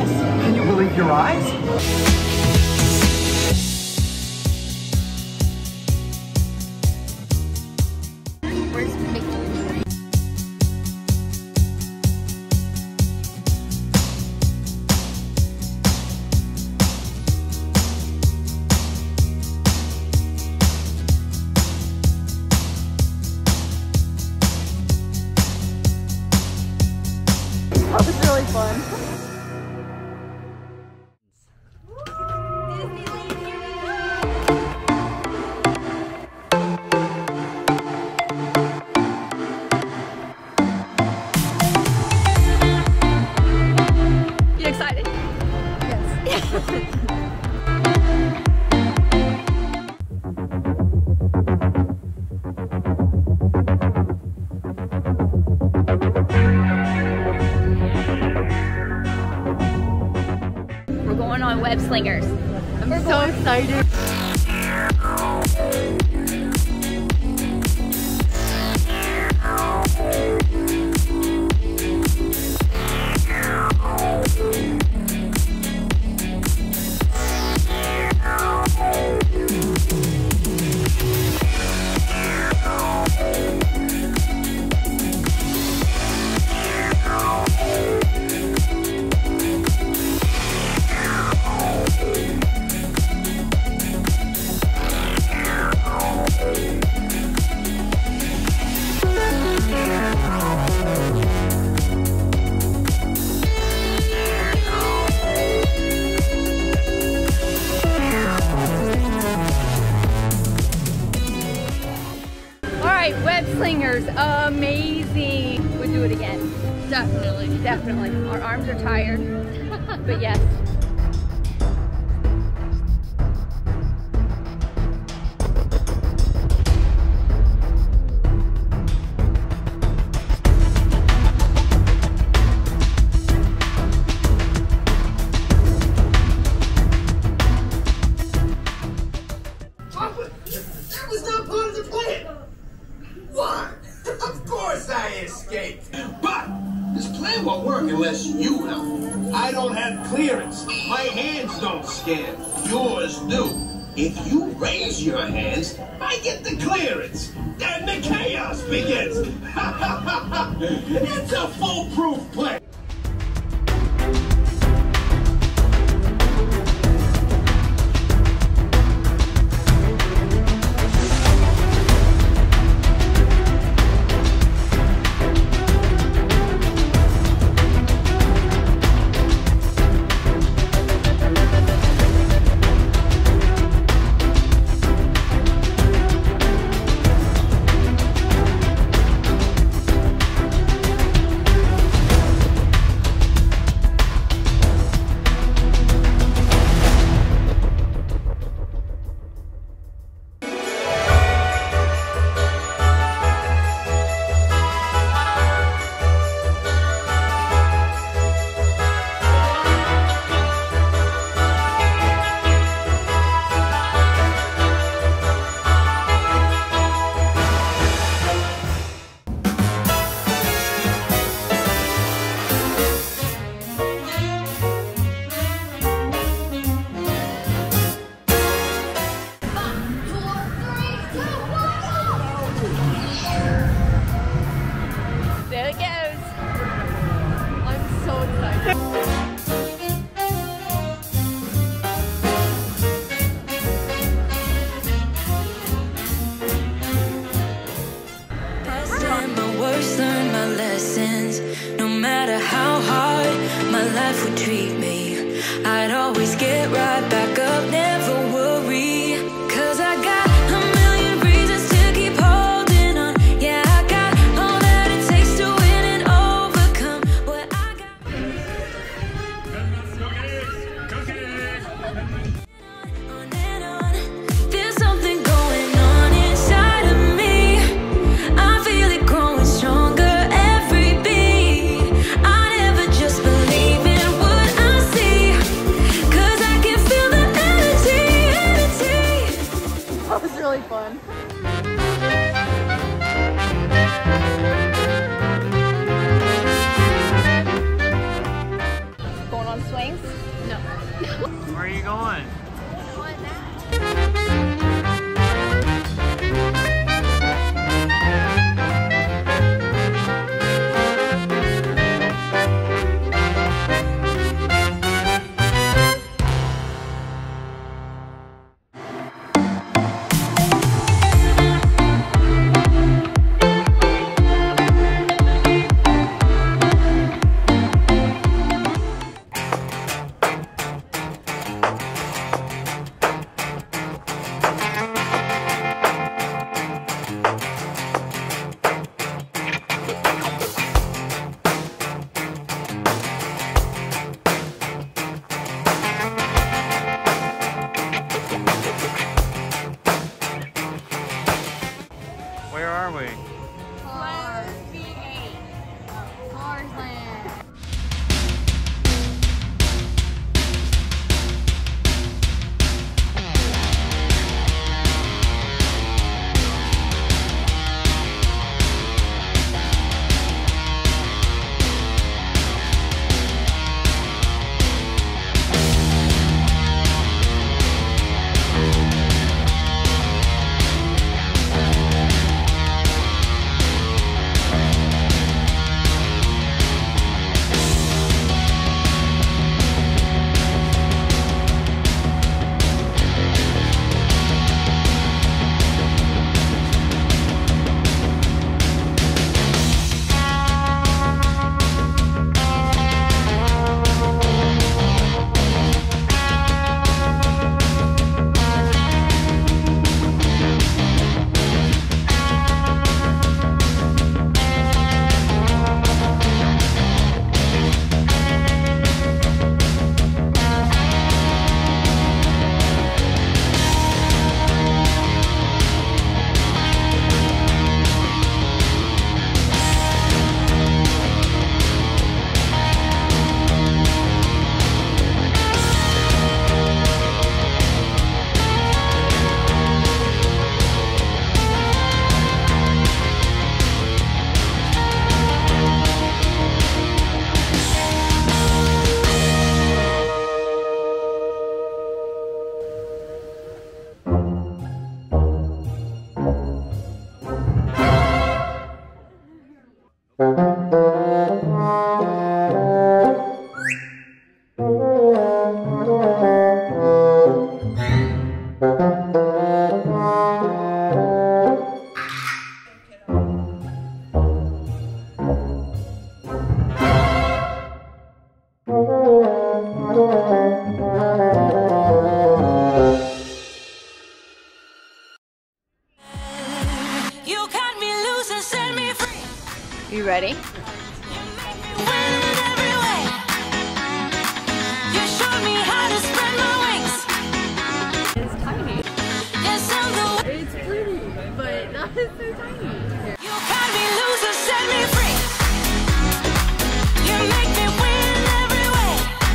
Can you believe your eyes? Where's Mickey? That was really fun. Disneyland, here we go! You excited? Yes. We're going on web slingers. I'm so excited. Web slingers, amazing. We'll do it again. Definitely. Definitely. Our arms are tired, but yes. That was not part of the plan. What? Of course I escaped. But this plan won't work unless you help. I don't have clearance. My hands don't scan. Yours do. If you raise your hands, I get the clearance. And the chaos begins. It's a foolproof plan. There it goes. I'm so excited. Past and my worst, learned my lessons. No matter how hard my life would treat me, I'd always get right back up, never worry. 'Cause I got a million reasons to keep holding on. Yeah, I got all that it takes to win and overcome what I got. On and on. There's something going on inside of me. I feel it growing stronger every beat. I never just believe in what I see, 'cause I can feel the those swings? No. Where are you going? I want that. Where are we? Cars V8. Cars Land. You cut me loose and set me free. You ready? You win in every way. You showed me how to spread my wings. It's tiny. Yes, I'm the one. It's pretty, but not so tiny. You cut me loose and set me free. You make me win in every way.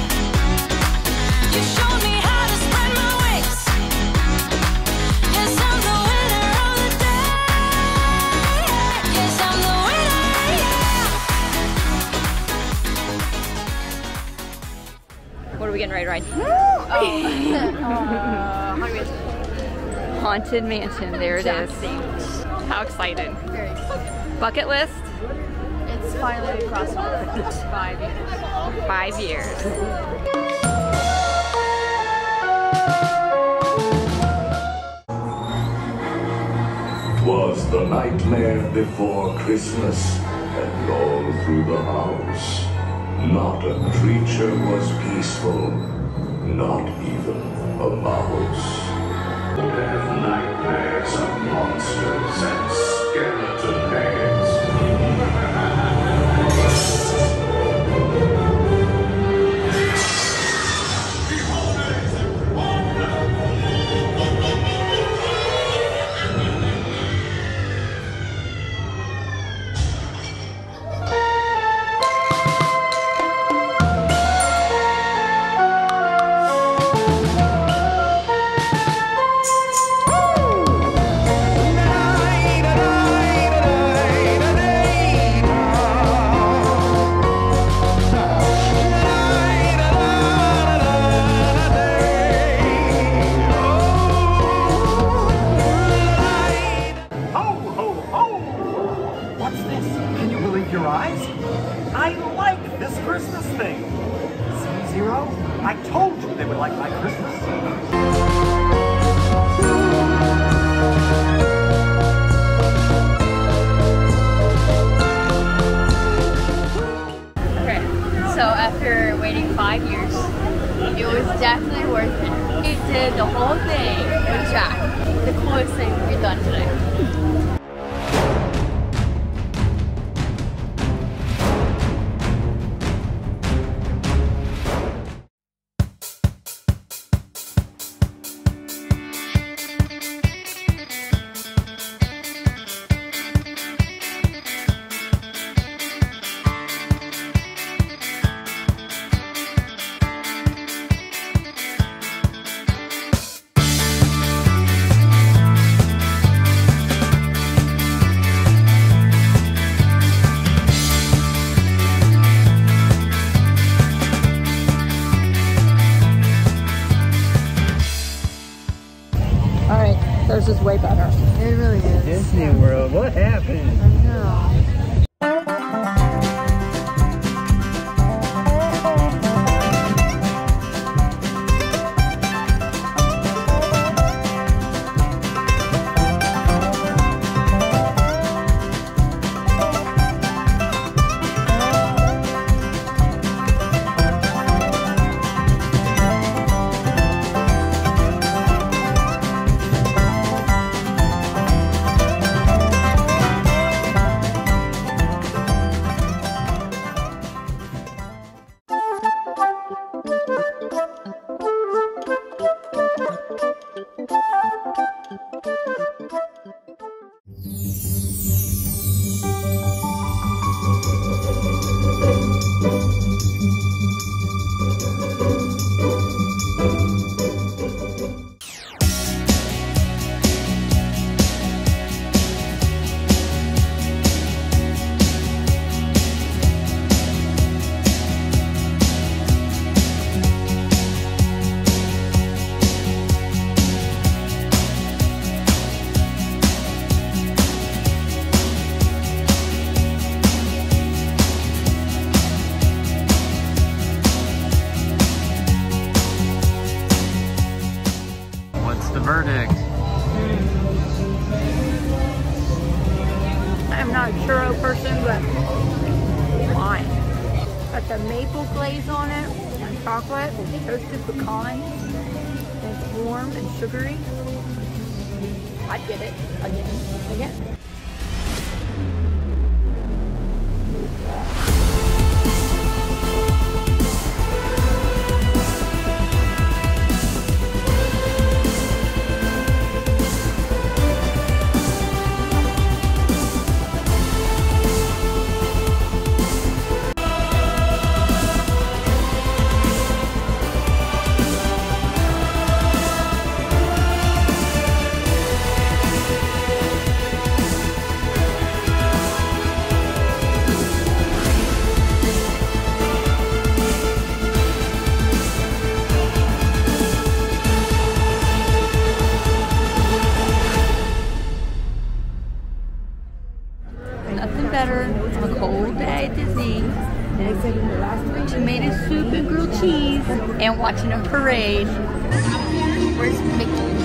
You showed me how to spread my wings. Yes, I'm the winner of the day. Yes, I'm the winner, yeah. What are we getting ready to ride? Haunted Mansion. There it is. How excited. Very excited. Bucket list? It's finally crossed over. 5 years. 5 years. Was the nightmare before Christmas, and all through the house, not a creature was peaceful, not even a mouse. Would have nightmares of monsters and skeleton heads. know. I told you they would like my Christmas. Okay, so after waiting 5 years, it was definitely worth it. It did the whole thing with Jack. The coolest thing we've done today. Theirs is way better. It really is. Disney World, what happened? I know. The verdict. I'm not a churro person, but fine. Got the maple glaze on it, and chocolate, toasted pecans, and it's warm and sugary. I'd get it again and again. Nothing better on a cold day at Disney than tomato soup and grilled cheese and watching a parade. Where's Mickey?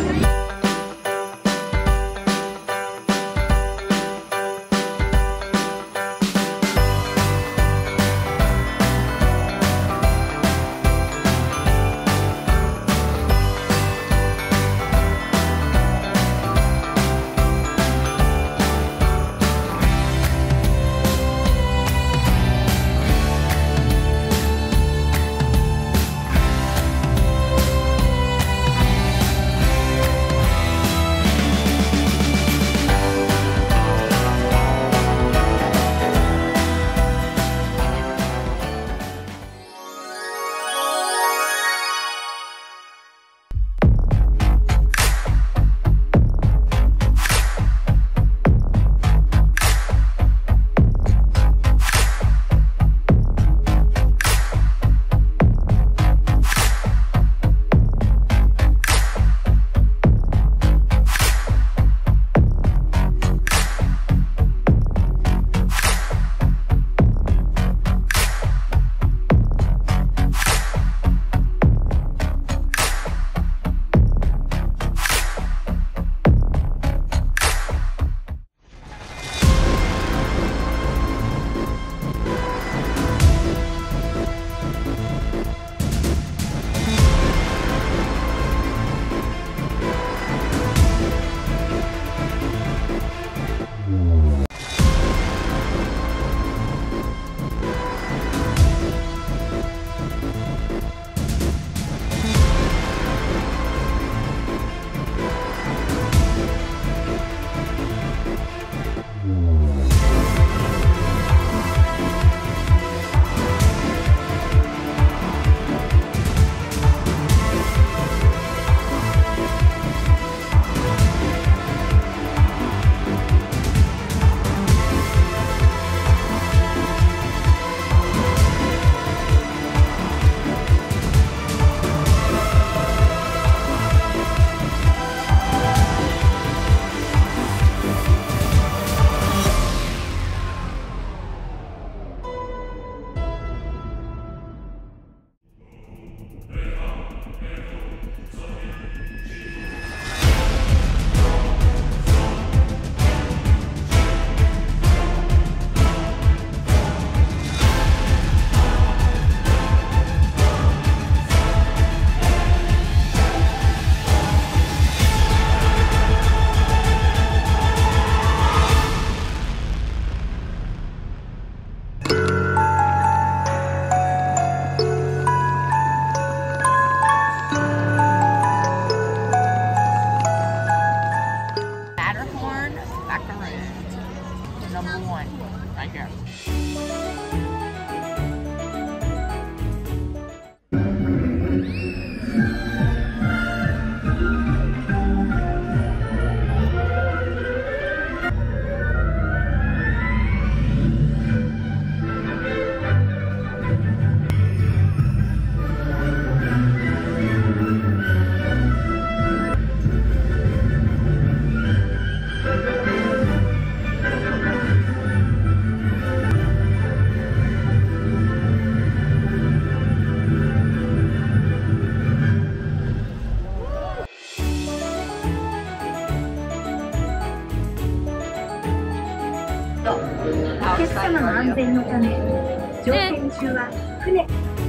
様の安全のため、乗船中は船。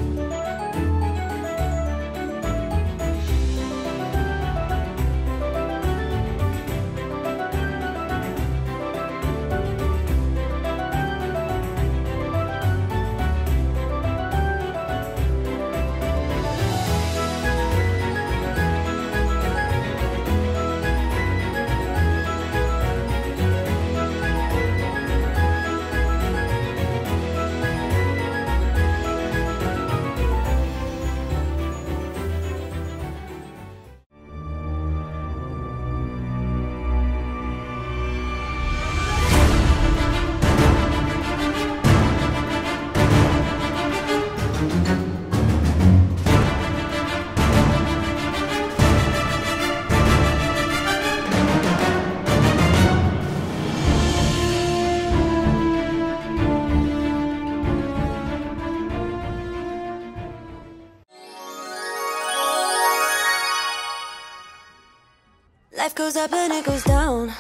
Life goes up and it goes down.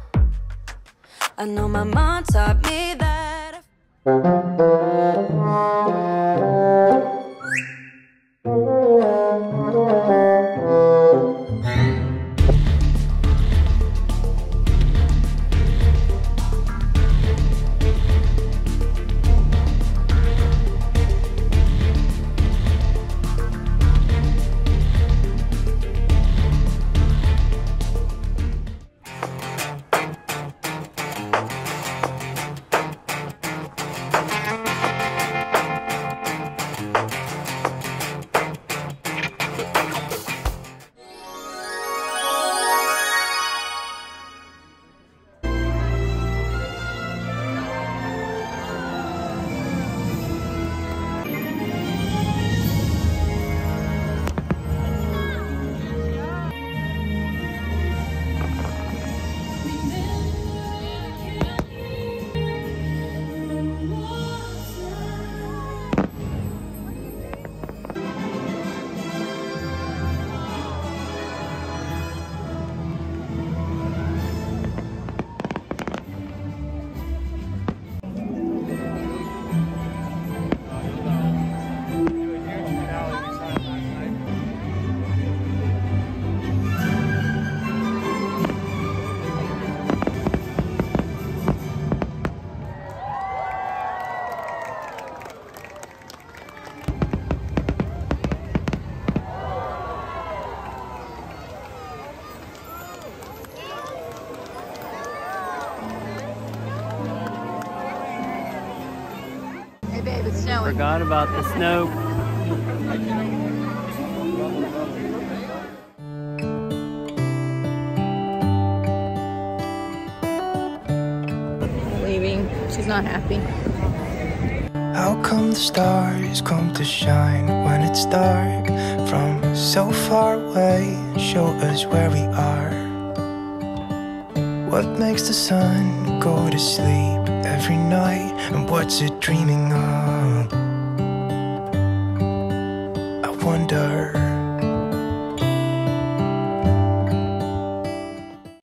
I know my mom taught me that. Babe, it's snowing. Forgot about the snow. Leaving. She's not happy. How come the stars come to shine when it's dark from so far away and show us where we are? What makes the sun go to sleep every night, and what's it dreaming of? I wonder.